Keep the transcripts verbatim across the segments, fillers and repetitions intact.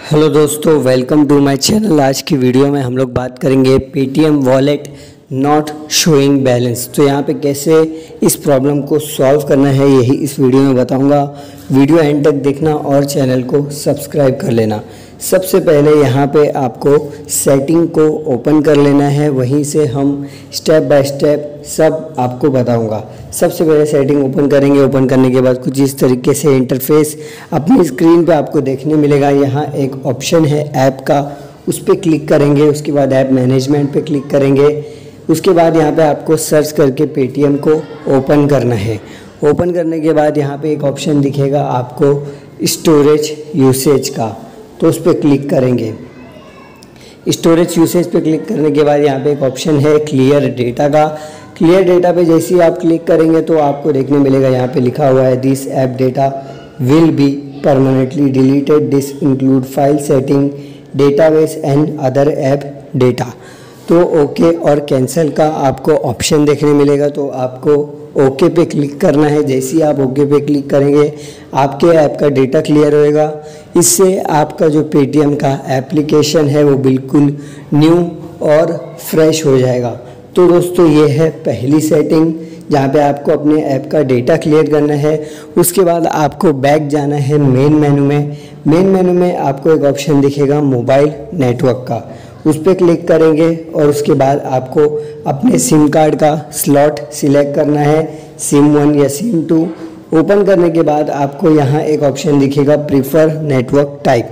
Hello दोस्तों, welcome to my channel. आज की वीडियो में हम लोग बात करेंगे Paytm wallet not showing balance. तो यहाँ पे कैसे इस प्रॉब्लम को सॉल्व करना है यही इस वीडियो में बताऊंगा। वीडियो एंड तक देखना और चैनल को सब्सक्राइब कर लेना। सबसे पहले यहाँ पे आपको सेटिंग को ओपन कर लेना है, वहीं से हम स्टेप बाय स्टेप सब आपको बताऊंगा। सबसे पहले सेटिंग ओपन करेंगे। ओपन करने के बाद कुछ इस तरीके से इंटरफेस अपनी स्क्रीन पे आपको देखने मिलेगा। यहाँ एक ऑप्शन है ऐप का, उस पर क्लिक करेंगे। उसके बाद ऐप मैनेजमेंट पे क्लिक करेंगे। उसके बाद यहाँ पे आपको सर्च करके पेटीएम को ओपन करना है। ओपन करने के बाद यहाँ पे एक ऑप्शन दिखेगा आपको स्टोरेज यूसेज का, तो उस पर क्लिक करेंगे। स्टोरेज यूसेज पे क्लिक करने के बाद यहाँ पे एक ऑप्शन है क्लियर डेटा का। क्लियर डेटा पे जैसे ही आप क्लिक करेंगे तो आपको देखने मिलेगा यहाँ पे लिखा हुआ है this app data will be permanently deleted, this include file setting, database and other app data. तो ओके और कैंसिल का आपको ऑप्शन देखने मिलेगा, तो आपको ओके पे क्लिक करना है। जैसे ही आप ओके पे क्लिक करेंगे आपके ऐप का डेटा क्लियर होएगा। इससे आपका जो पेटीएम का एप्लीकेशन है वो बिल्कुल न्यू और फ्रेश हो जाएगा। तो दोस्तों ये है पहली सेटिंग जहाँ पे आपको अपने ऐप का डेटा क्लियर करना है। उसके बाद आपको बैक जाना है मेन मेनू में। मेन मेनू में आपको एक ऑप्शन दिखेगा मोबाइल नेटवर्क का, उस पर क्लिक करेंगे और उसके बाद आपको अपने सिम कार्ड का स्लॉट सिलेक्ट करना है, सिम वन या सिम टू। ओपन करने के बाद आपको यहाँ एक ऑप्शन दिखेगा प्रीफर नेटवर्क टाइप,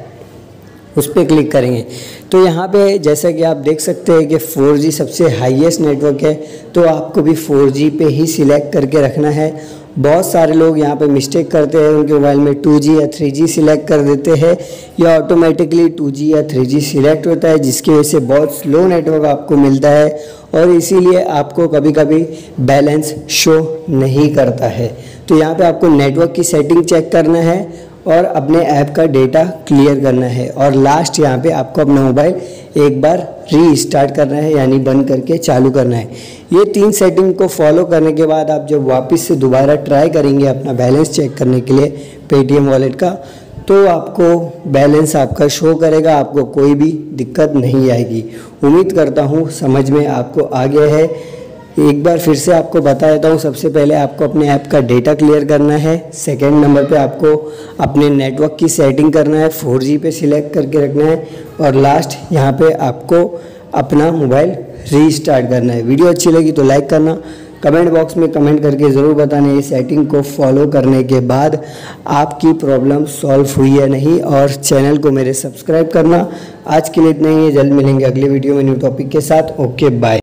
उस पर क्लिक करेंगे। तो यहाँ पे जैसा कि आप देख सकते हैं कि फोर जी सबसे हाईएस्ट नेटवर्क है, तो आपको भी फोर जी पे ही सिलेक्ट करके रखना है। बहुत सारे लोग यहाँ पे मिस्टेक करते हैं, उनके मोबाइल में टू जी या थ्री जी सिलेक्ट कर देते हैं या ऑटोमेटिकली टू जी या थ्री जी सिलेक्ट होता है, जिसकी वजह से बहुत स्लो नेटवर्क आपको मिलता है और इसीलिए आपको कभी कभी बैलेंस शो नहीं करता है। तो यहाँ पे आपको नेटवर्क की सेटिंग चेक करना है और अपने ऐप का डेटा क्लियर करना है और लास्ट यहाँ पे आपको अपना मोबाइल एक बार रीस्टार्ट करना है, यानी बंद करके चालू करना है। ये तीन सेटिंग को फॉलो करने के बाद आप जब वापस से दोबारा ट्राई करेंगे अपना बैलेंस चेक करने के लिए पेटीएम वॉलेट का, तो आपको बैलेंस आपका शो करेगा, आपको कोई भी दिक्कत नहीं आएगी। उम्मीद करता हूँ समझ में आपको आ गया है। एक बार फिर से आपको बता देता हूँ। सबसे पहले आपको अपने ऐप का डेटा क्लियर करना है। सेकंड नंबर पे आपको अपने नेटवर्क की सेटिंग करना है, फोर जी पे सिलेक्ट करके रखना है और लास्ट यहाँ पे आपको अपना मोबाइल रीस्टार्ट करना है। वीडियो अच्छी लगी तो लाइक करना, कमेंट बॉक्स में कमेंट करके ज़रूर बताना ये सेटिंग को फॉलो करने के बाद आपकी प्रॉब्लम सॉल्व हुई या नहीं, और चैनल को मेरे सब्सक्राइब करना। आज के लिए इतना ही है, जल्द मिलेंगे अगले वीडियो में न्यू टॉपिक के साथ। Okay bye.